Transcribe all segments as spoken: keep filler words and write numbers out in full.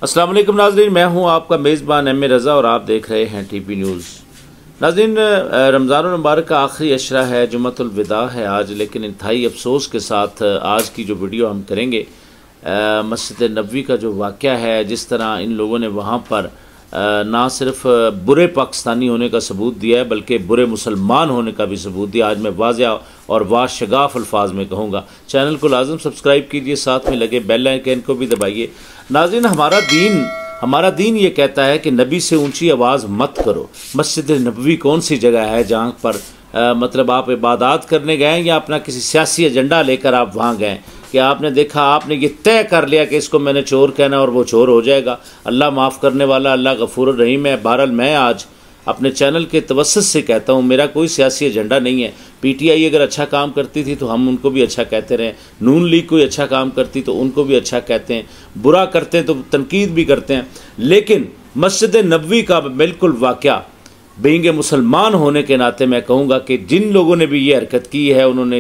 अस्सलाम वालेकुम नाज़रीन, मैं हूं आपका मेज़बान एम ए रज़ा और आप देख रहे हैं टी पी न्यूज़। नाज़रीन, रमज़ान मुबारक का आखिरी अशरा है, जुम्मतुल विदा है आज, लेकिन इंतहाई अफसोस के साथ आज की जो वीडियो हम करेंगे मस्जिद नबवी का जो वाक़या है, जिस तरह इन लोगों ने वहाँ पर ना सिर्फ बुरे पाकिस्तानी होने का सबूत दिया है बल्कि बुरे मुसलमान होने का भी सबूत दिया। आज मैं वाज़ेह और वाशगाफ अल्फाज में कहूँगा। चैनल को लाजम सब्सक्राइब कीजिए, साथ में लगे बेल आइकन को भी दबाइए। नाज़रीन, हमारा दीन हमारा दीन ये कहता है कि नबी से ऊंची आवाज़ मत करो। मस्जिद नबवी कौन सी जगह है जहाँ पर आ, मतलब आप इबादत करने गए या अपना किसी सियासी एजेंडा लेकर आप वहाँ गए कि आपने देखा, आपने ये तय कर लिया कि इसको मैंने चोर कहना और वो चोर हो जाएगा। अल्लाह माफ़ करने वाला, अल्लाह गफूर रहीम है। बहरहाल मैं आज अपने चैनल के तवस्सुत से कहता हूँ, मेरा कोई सियासी एजेंडा नहीं है। पीटीआई अगर अच्छा काम करती थी तो हम उनको भी अच्छा कहते रहे, नून लीग कोई अच्छा काम करती तो उनको भी अच्छा कहते हैं, बुरा करते हैं तो तनकीद भी करते हैं। लेकिन मस्जिद नबवी का बिल्कुल वाक़या बीइंग मुसलमान होने के नाते मैं कहूँगा कि जिन लोगों ने भी ये हरकत की है उन्होंने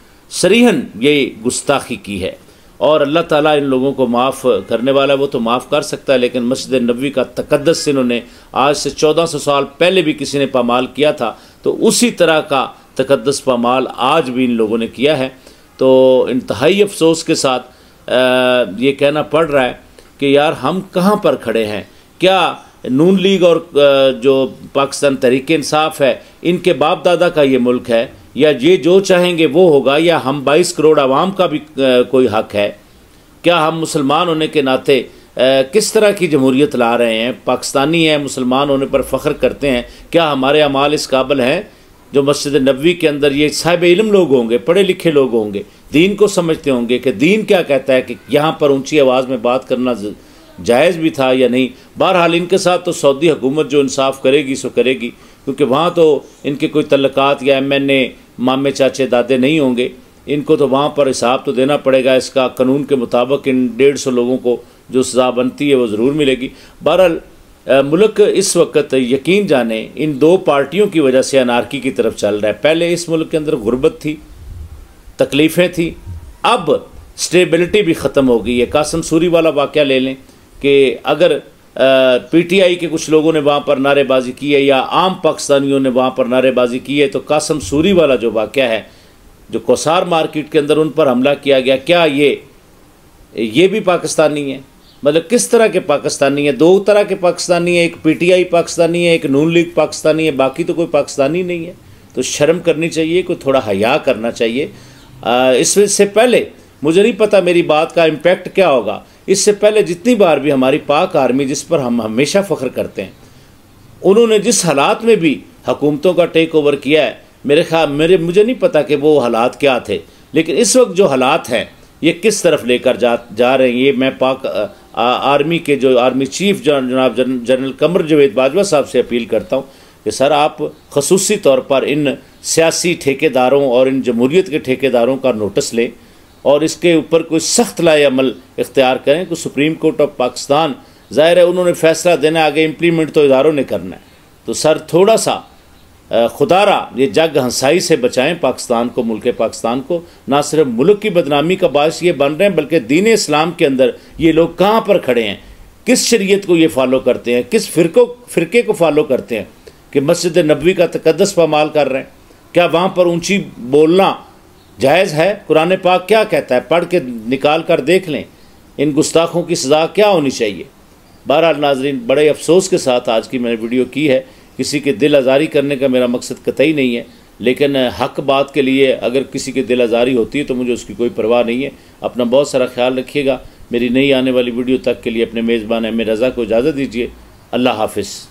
सरीहन ये गुस्ताखी की है और अल्लाह ताला इन लोगों को माफ़ करने वाला है, वो तो माफ़ कर सकता है। लेकिन मस्जिद नबवी का तकद्दस इन्होंने आज से चौदह सौ साल पहले भी किसी ने पामाल किया था, तो उसी तरह का तकद्दस पामाल आज भी इन लोगों ने किया है। तो इंतहाई अफसोस के साथ आ, ये कहना पड़ रहा है कि यार हम कहाँ पर खड़े हैं। क्या नून लीग और जो पाकिस्तान तहरीक इंसाफ है, इनके बाप दादा का ये मुल्क है, या ये जो चाहेंगे वो होगा, या हम बाईस करोड़ आवाम का भी कोई हक है? क्या हम मुसलमान होने के नाते किस तरह की जमहूरियत ला रहे हैं? पाकिस्तानी हैं, मुसलमान होने पर फ़ख्र करते हैं, क्या हमारे अमाल इस काबिल हैं जो मस्जिद नबवी के अंदर ये साहिब इल्म लोग होंगे, पढ़े लिखे लोग होंगे, दीन को समझते होंगे कि दीन क्या कहता है कि यहाँ पर ऊँची आवाज़ में बात करना जायज़ भी था या नहीं? बहरहाल इनके साथ तो सऊदी हुकूमत जो इंसाफ करेगी सो करेगी, क्योंकि वहाँ तो इनके कोई तल्लकात या एम एन ए मामे चाचे दादे नहीं होंगे। इनको तो वहाँ पर हिसाब तो देना पड़ेगा। इसका कानून के मुताबिक इन डेढ़ सौ लोगों को जो सज़ा बनती है वो ज़रूर मिलेगी। बहरहाल मुल्क इस वक्त यकीन जाने इन दो पार्टियों की वजह से अनारकी की तरफ चल रहा है। पहले इस मुल्क के अंदर गुर्बत थी, तकलीफ़ें थी, अब स्टेबिलिटी भी ख़त्म हो गई है। कासम सूरी वाला वाक़या ले लें कि अगर पीटीआई के कुछ लोगों ने वहाँ पर नारेबाजी की है या आम पाकिस्तानियों ने वहाँ पर नारेबाजी की है, तो कासम सूरी वाला जो वाक़या है, जो कोसार मार्केट के अंदर उन पर हमला किया गया, क्या ये ये भी पाकिस्तानी है? मतलब किस तरह के पाकिस्तानी है? दो तरह के पाकिस्तानी है, एक पीटीआई पाकिस्तानी है, एक नून लीग पाकिस्तानी है, बाकी तो कोई पाकिस्तानी नहीं है। तो शर्म करनी चाहिए, कोई थोड़ा हया करना चाहिए। इससे पहले मुझे नहीं पता मेरी बात का इम्पेक्ट क्या होगा। इससे पहले जितनी बार भी हमारी पाक आर्मी, जिस पर हम हमेशा फ़ख्र करते हैं, उन्होंने जिस हालात में भी हुकूमतों का टेक ओवर किया है, मेरे ख्याल मेरे मुझे नहीं पता कि वो हालात क्या थे, लेकिन इस वक्त जो हालात हैं ये किस तरफ लेकर जा जा रहे हैं, ये मैं पाक आ, आर्मी के जो आर्मी चीफ जनाब जनरल कमर जवेद बाजवा साहब से अपील करता हूँ कि सर आप खसूसी तौर पर इन सियासी ठेकेदारों और इन जमहूरियत के ठेकेदारों का नोटिस लें और इसके ऊपर कोई सख्त लाए अमल इख्तियार करें। कि सुप्रीम कोर्ट ऑफ पाकिस्तान, ज़ाहिर है उन्होंने फैसला देना, आगे इम्प्लीमेंट तो इदारों ने करना है। तो सर थोड़ा सा खुदारा ये जग हंसाई से बचाएं पाकिस्तान को, मुल्क पाकिस्तान को। ना सिर्फ मुल्क की बदनामी का बायस ये बन रहे हैं, बल्कि दीन इस्लाम के अंदर ये लोग कहाँ पर खड़े हैं, किस शरीयत को ये फॉलो करते हैं, किस फ़िरको फ़िरके को फॉलो करते हैं कि मस्जिद नबवी का तकद्दस पामाल कर रहे हैं। क्या वहाँ पर ऊँची बोलना जायज़ है? कुरान पाक क्या कहता है? पढ़ के निकाल कर देख लें, इन गुस्ताखों की सज़ा क्या होनी चाहिए। बहरहाल नाज़रीन, बड़े अफसोस के साथ आज की मैंने वीडियो की है। किसी के दिल आज़ारी करने का मेरा मकसद कतई नहीं है, लेकिन हक बात के लिए अगर किसी के दिल आज़ारी होती है तो मुझे उसकी कोई परवाह नहीं है। अपना बहुत सारा ख्याल रखिएगा। मेरी नई आने वाली वीडियो तक के लिए अपने मेज़बान एम ए रज़ा को इजाज़त दीजिए। अल्लाह हाफ़िज़।